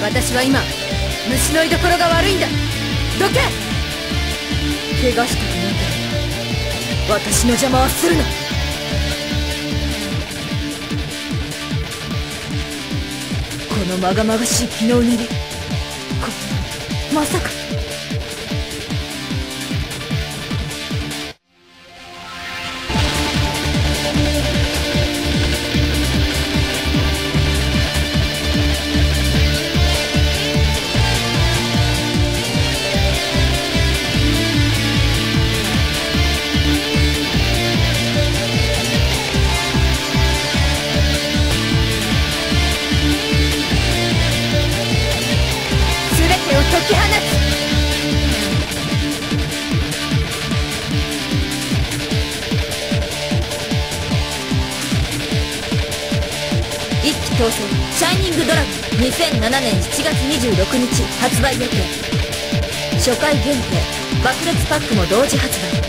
私は今虫の居所が悪いんだ。どけ。怪我したくなければ私の邪魔はするな。このまがまがしい気のうねり、まさか。解き放つ。一機当選シャイニングドラゴン2007年7月26日発売予定。初回限定爆裂パックも同時発売。